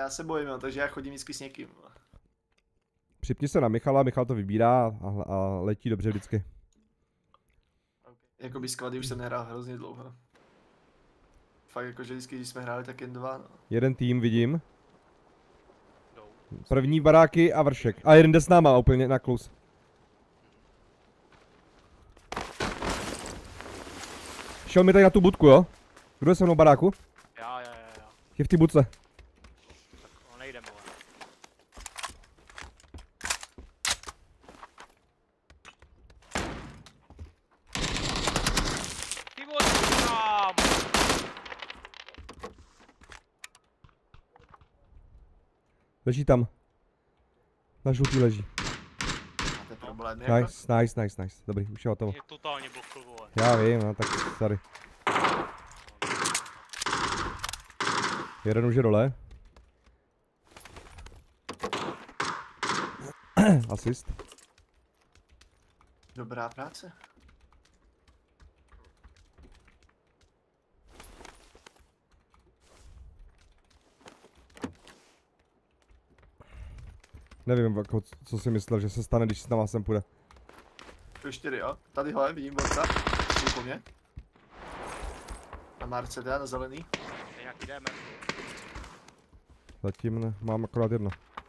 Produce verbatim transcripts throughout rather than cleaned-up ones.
já se bojím, no, takže já chodím vždycky s někým. Připni se na Michala, Michal to vybírá a, a letí dobře vždycky. Okay. Jakoby sklady už jsem nehrál hrozně dlouho. Fakt jakože vždycky, když jsme hráli, tak jen dva, no. Jeden tým vidím. První baráky a vršek. A jeden jde s náma úplně na klus. Šel mi tady na tu budku, jo? Kdo je se mnou baráku? Já, já, já, já. Je v té budce. Tak on nejde, vole. Ty vole, tam! Leží tam. Na žlutý leží. Máte problém, jako? Nice, nice, nice, nice. Dobrý, už je hotovo. Je totálně blokl, vole. Já vím, no tak sorry. Jeden už je dole. Asist. Dobrá práce. Nevím, jako, co si myslel, že se stane, když na vás sem půjde. To čtyři, jo? Tadyhle vidím borca. Jsi po mně. Na Marce teda, na zelený. To je nějaký D M R. Zatím ne, mám akorát jedno.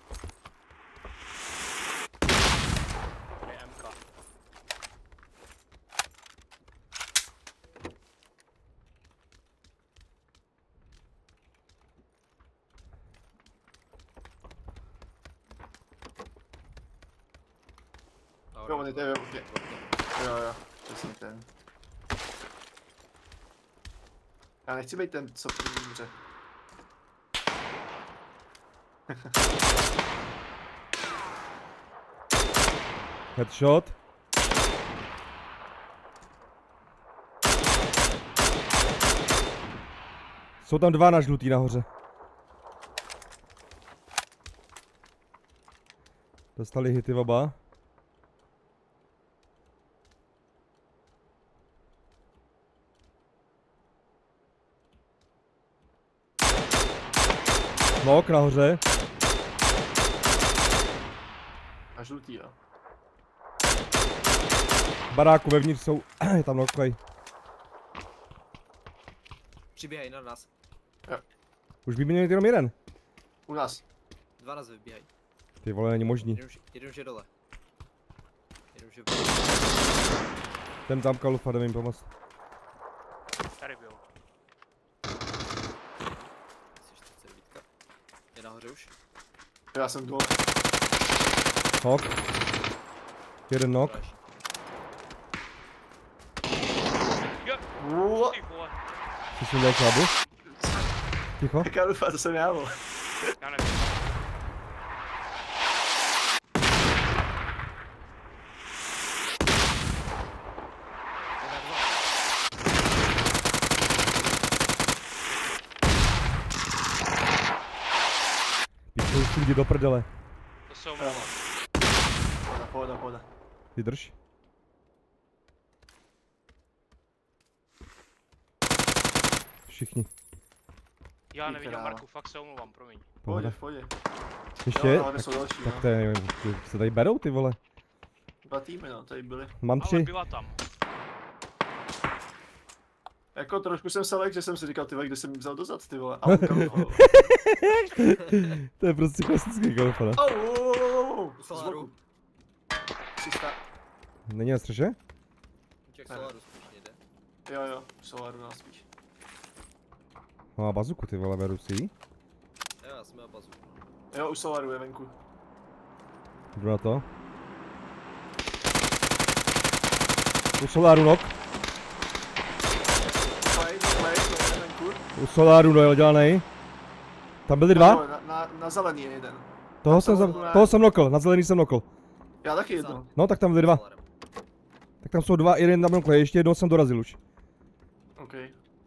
D M K. Jo, on je tady, okay. Jo, jo, přesně ten. Já nechci být ten, co první umře. Headshot. Jsou tam dva na žlutý nahoře. Dostali hity oba. Nok nahoře. A žlutý, jo. Baráku vevnitř jsou, je tam noklej. Přiběhají na nás. Jo. Už by měli jenom jeden. U nás. Dva nás vybíhají. Ty vole, není možný. Jeden už, jeden už je dole. Jeden už je Ten tam kalufa, jde mi pomoct. Tady byl. Je nahoře už? Já jsem dole. Nok. Jeden nok. Jo, Uuu. ty vole. Ty jsi udělal čábu? Ticho. Jaká doufá, to jsem já, vole. Já nevím. Píšou už lidi do prdele. To jsou Pohoda, pohoda, pohoda. Vydrž. Všichni. Já neviděl, Kráva. Marku, fakt se omlouvám, promiň. Pohodě, v pohodě. Ještě? Jo, ale jsou další, Tak no. to je, ty se tady berou ty vole. Dva týmy, no, tady byly. Mám Ale tři. byla tam. Jako trošku jsem se lek, že jsem si říkal, ty vole, kde jsem vzal dozad, ty vole. Au, kalufa. To je prostě klasický kalufa, ne? Au, au, au, au, au. U Solaru. tři sta. Není na střeše? Těch Solaru spíš nejde. Jo, jo, Solaru nás spíš. Má bazuku ty vole, beru si ji. Jo, já jsem měl bazu. Jo, u Solaru je venku. Jdu na to. U Solaru nok. Play, play, to je venku. U Solaru dojel dělanej. Tam byli dva? No, na, na, na zelený je jeden. Toho jsem, za, toho jsem nokl, na zelený jsem nokl. Já taky jedno. No tak tam byli dva. Tak tam jsou dva, jeden tam nokl, ještě jednoho jsem dorazil už. OK.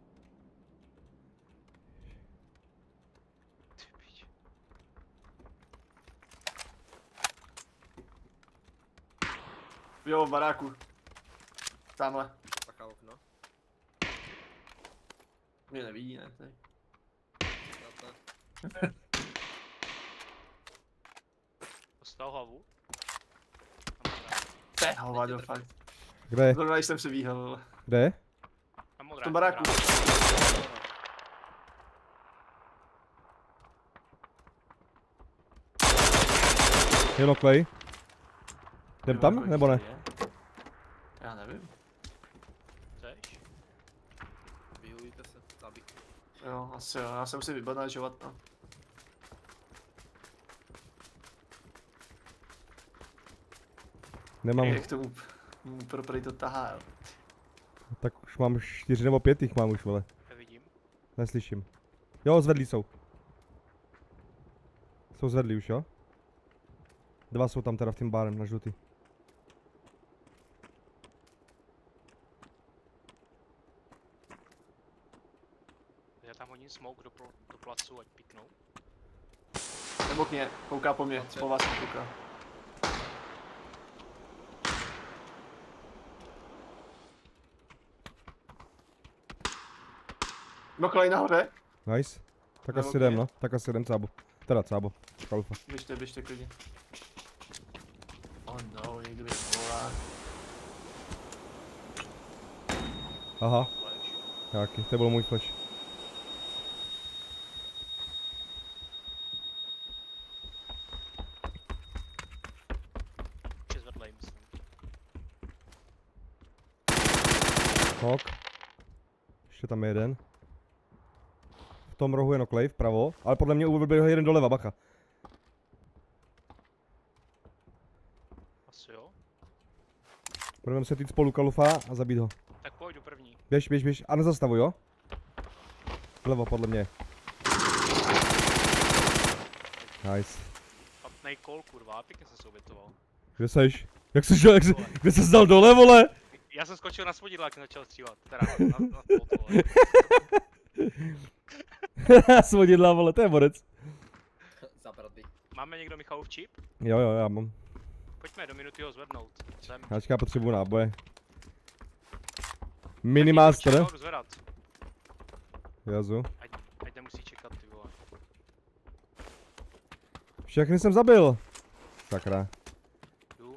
Jo, v baráku. Tamhle. Pachá okno. Mě nevidí, ne? Tady. Znáte. Dostal hlavu. To je hovado, fakt. Kde je? Zrovna jsem si výhal, vole. Kde je? Na modré. V tom baráku. Je noklej. Jdem tam, nebo ne? Já nevím. Chceš? Vyhujte se, zabij. Jo, asi jo, já se musím vybanažovat, no. Nemám, Jak tomu mu pro prej to tahá, jo. tak už mám čtyři nebo pět jich mám už, vole. Nevidím. Neslyším. Jo, zvedlí jsou. Jsou zvedlí už, jo? Dva jsou tam teda v tím bárem na žlutý. Já tam hodím smoke do, pl- do placu, ať piknou. Nebo k mě, kouká po mně, po vás kouká. No kolej nahoře. Nice. Tak Nebo asi jdem, kde? no. Tak asi jdem cábu. Teda cábo. Kalufa. Běžte, běžte klidně. Oh no, někdo je volá. Aha, Flash. nějaký. To byl můj flash. Ještě zvedlej, myslím. Hok. Ještě tam je jeden. V tom rohu je noklej vpravo, ale podle mě byl jeden doleva, bacha. Asi jo. Budeme se týct spolu kalufa a zabít ho. Tak pojď do první. Běž, běž, běž. A nezastavuj, jo? Vlevo, podle mě. Nice. Patnej kol, kurva, pěkně jsem se obětoval. Kde seš? Jak jsi šel, jak jsi, kde jsi dal dole, vole? Já jsem skočil na svodidla, jak jsem začal střílet. Teda na, na to, vole. Svodidla, vole, to je borec. Zabradný. Máme někdo Michalův čip? Jo, jo, já mám. Pojďme do minuty ho zvednout. Sem. Já potřebuju náboje. Minimaster. Taky jdu zvedat. Jazu. Ať, ať nemusí čekat, ty vole. Všechny jsem zabil. Sakra. Jdu.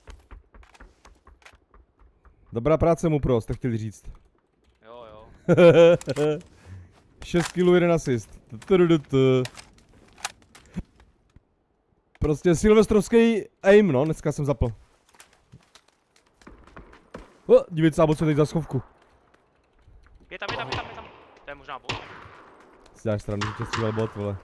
Dobrá práce mu pro, jste chtěli říct. Jo, jo. šest killů, jeden asist. Tudududu. Prostě silvestrovský aim, no, dneska jsem zapl. O, dívej se, co teď za schovku. Je tam, je tam, je tam, je tam. To je možná bot. Si děláš stranu, že tě střílel bot, vole.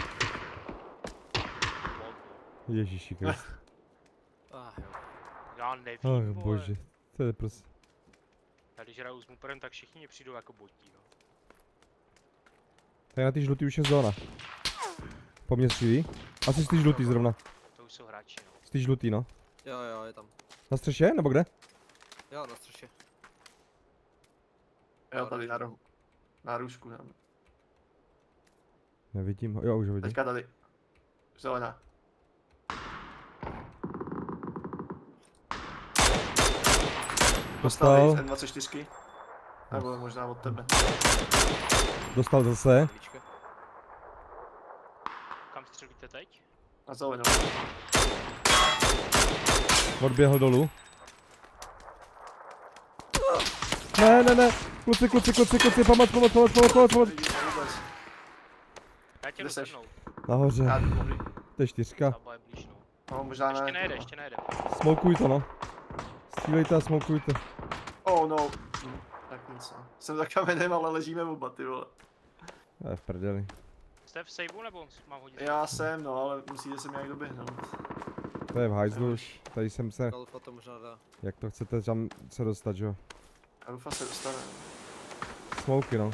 Bot. Ježíši Krist. Ah jo. Já nevím, Ach vole. bože, to je prostě. Já když hraju s Muperem, tak všichni mě přijdou jako botí, no. Tady na ty žlutý už je zóna. Po mně střílí. Asi jsi ty žlutý zrovna. To už jsou hráči, no. Jsi ty žlutý, no. Jo, jo, je tam. Na střeše, nebo kde? Jo, na střeše. Jo, tady na rohu. Na růžku tam. Nevidím ho, jo, už ho vidím. Teďka tady. Zelená. Dostal, Dostal dvacet čtyři. Nebo možná od tebe. dostal zase. Víčka. Kam střelíte teď? Na zelenou. Odběhl dolů. Ne, ne, ne. Kluci, kluci, kluci, kluci, pomoc, pomoc, pomoc, pomoc, pomoc, pomoc. Nevidím vůbec. Já tě Kde seš? dosednou. Nahoře, Já jdu dobrý. to je čtyřka. Zaba je blíž, no. No, možná Ještě ne. nejede, ještě nejede. Smoukuj to, no. Střílejte a smoukujte. Oh no. Hm, tak nic no. Jsem za kamenem, ale ležíme oba, ty vole. To je v prdeli. Jste v saveu nebo mám hodit? Já jsem, no, ale musíte se nějak doběhnout. To je v hajzlu už. Tady jsem se, Kalufa to možná dá. jak to chcete tam se dostat, že jo. Rufa se dostane. Smouky, no.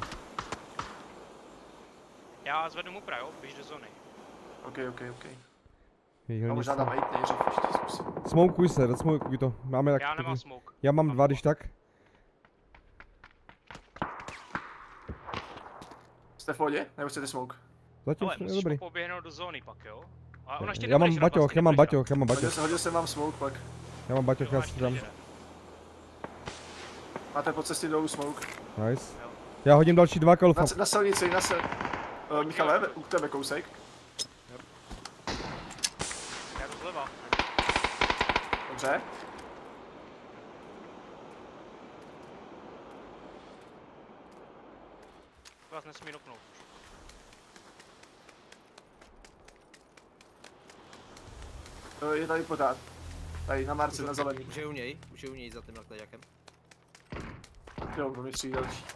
Já zvednu Mupra, jo? Běž do zóny. Ok, ok, ok. A Výhlní možná tam hejt nejdřív, ještě zkusím. Smoukuj se, smoukuj to. Máme tak. Já nemám smoke. Já mám dva, když tak. Jste v pohodě? Nebo chcete smoke? Zatím Ale jsme musíš dobrý. poběhnout do zóny pak, jo? A ona ještě Já mám nebude žrat, baťoch, vlastně já mám nebude žrat. baťoch, já mám Hodil, baťoch. jsem, hodil jsem vám smoke pak. Já mám baťoch, Jo, já ona si ještě dám. nežere. Máte po cestě dolů smoke. Nice. Jo. Já hodím další dva kalufa. Na, na silnici, na sil... Uh, Michale, u tebe kousek. Já jdu zleva. Dobře. Vás nesmí noknout. To je tady pořád. Tady na Marce, na zelený. Už je u něj, už je u něj za tím nakleďákem. Jo, to mi přijde další.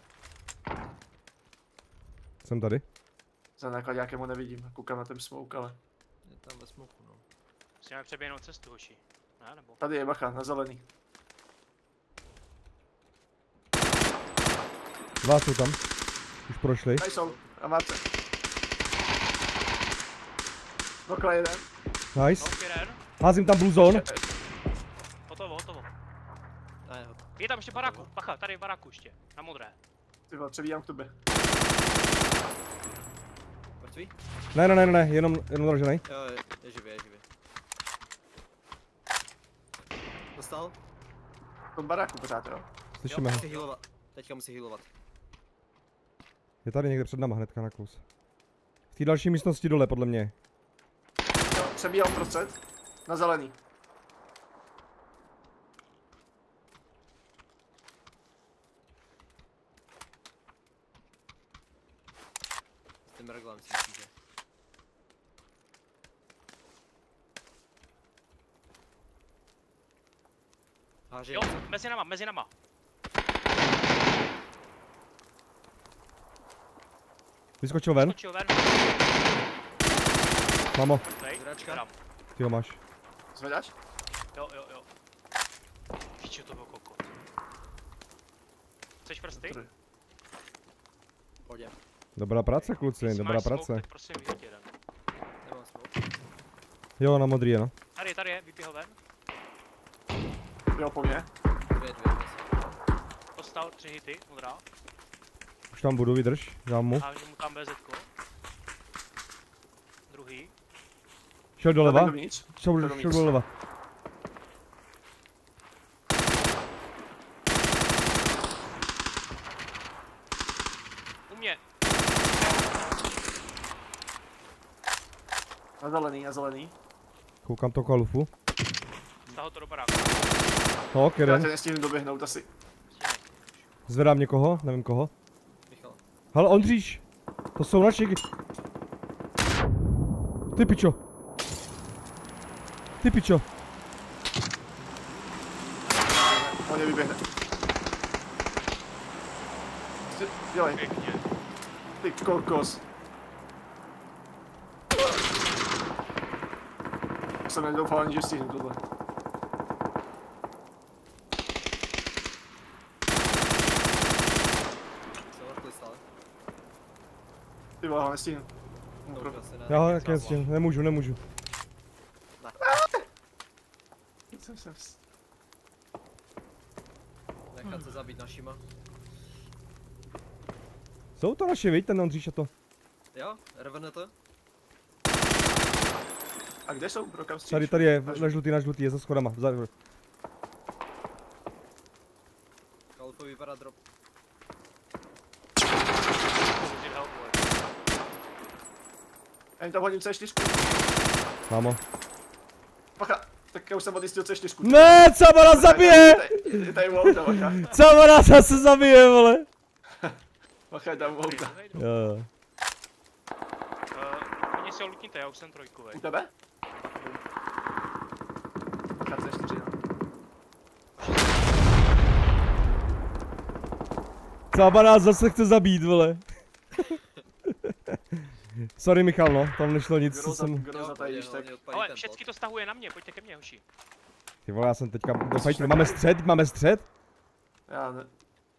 Jsem tady. Za nakladňákem ho nevidím, koukám na ten smoke, ale... Je tam ve smoku, no. Musíme přeběhnout cestu, hoši. Ne, nebo? Tady je bacha, na zelený. Dva jsou tam. Už prošli. Tady jsou, na Marce. Nokla jeden. Nice. No, jeden. Házím tam blue zone. Hotovo, hotovo. Ne, ho- Je tam ještě baráku, bacha, tady je baráku ještě. Na modré. Ty vole, přebíjám k tobě. mrtvý? Ne, ne, ne, ne, jenom, jenom dražený. Jo, je, je živě, je živě. Dostal? V tom baráku pořád, jo? Slyšíme ho. Musí healovat. Teďka musí healovat. Je tady někde před náma hnedka na kus. V té další místnosti dole, podle mě. Jo, přebíjám prostřed. Na zelený. S tím reglám si myslím, že. Háže Jo, něco. mezi nama, mezi nama. Vyskočil ven. Skočil ven. Mám ho. Mrtvej. Zračka. Dám. Ty ho máš. Zvedáš? Jo, jo, jo. Píče, to byl kokot. Chceš prsty? Tady. Pohodě. Dobrá práce, kluci, Jestli dobrá máš smoke, práce. tak prosím vyhoď jeden. Nemám smoke. Jo, na modrý je, no. Tady, tady je, vyběhl ven. Jo, po mně. Dvě, dvě, dvě. Dostal tři hity, modrá. Už tam budu, vydrž, dám mu. A že mu tam BZko. Druhý. Šel doleva. Dovnitř. Šel, dovnitř. šel doleva. U mě. Na zelený, na zelený. Koukám to kalufu. Stahol to do baráku. Hok, Já jeden. tě nestihnu doběhnout asi. Stínej. Zvedám někoho, nevím koho. Michal. Hele, Ondříš! To jsou naši... Ty pičo! Ty pičo! On je vyběhne. Ty, dělej, Pěkně. ty kokos. Jsem nedoufal ani, že stihnu tohle. Jsem vrchli stále. Ty vole, ho nestihnu. To už asi ne. Já ho taky s tím, nemůžu, nemůžu. Jsem, jsem, Nechat se zabít našima. Jsou to naši, viď, ten Ondříš a to. Jo, Revenant. a kde jsou? Pro kam stříč? Tady, tady je, na žlutý, na žlutý, je za schodama. Za... Kalfo vypadá drop. Ty help, vole. Já jim tam hodím C čtyři. Mám ho. Bacha, tak já už jsem odjistil C čtyři. Ne, co ona zabije! Je tady wouta, bacha. Co ona zase zabije, vole! Bacha, je tam wouta. Jo, jo. Uh, Oni si ho lutníte, já už jsem trojkovej. U tebe? Bacha, C čtyři, no. Cába nás zase chce zabít, vole. Sorry, Michal, no, tam nešlo nic, co Groza, jsem... groza tady, když tak. Ale všecky to stahuje na mě, pojďte ke mně, hoši. Ty vole, já jsem teďka do fajtru. Máme střed, máme střed? Já ne.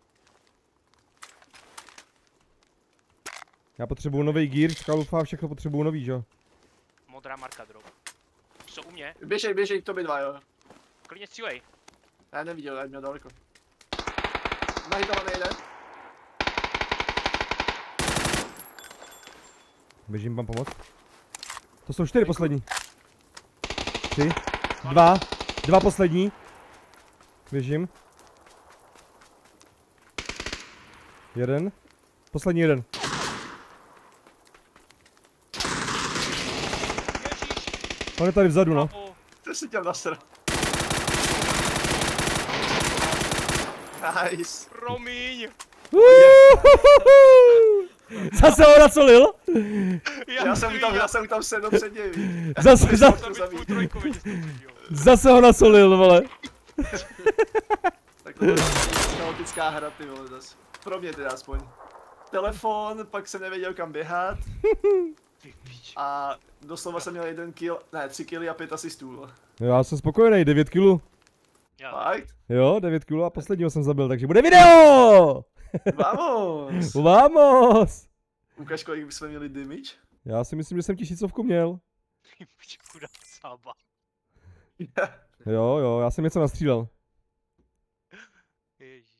Já potřebuju nový gear, skalufa, všechno potřebuju nový, že jo? Modrá marka drop. Jsou u mě, Běžej, běžej k tobě dva, jo. klidně střílej. Já neviděl, já měl daleko. Nahitovaný jeden. Běžím vám pomoct. To jsou čtyři poslední. Tři, dva, dva poslední. Běžím. Jeden. Poslední jeden. Ježíš, On je tady vzadu, no. papu. To si těm nasr. Nice. Promiň! Zase ho nasolil? Já jsem tam, já jsem tam sedl před něj. Zase, za, Tam být půl trojku, vidíš, jo. zase ho nasolil, vole. Tak to je chaotická hra, ty vole, zas. Pro mě teda aspoň. Telefon, pak jsem nevěděl kam běhat. Ty pič. A doslova jsem měl jeden kill, ne, tři killy a pět asistů. Jo, já jsem spokojený, devět kilů. Já. Fakt? Jo, devět kilů a posledního jsem zabil, takže bude video! Vamos! Vamos! Ukaž, kolik bychom měli damage? Já si myslím, že jsem tisícovku měl. Ty pič, chudá sába. Jo, jo, já jsem něco nastřílel. Ježíš.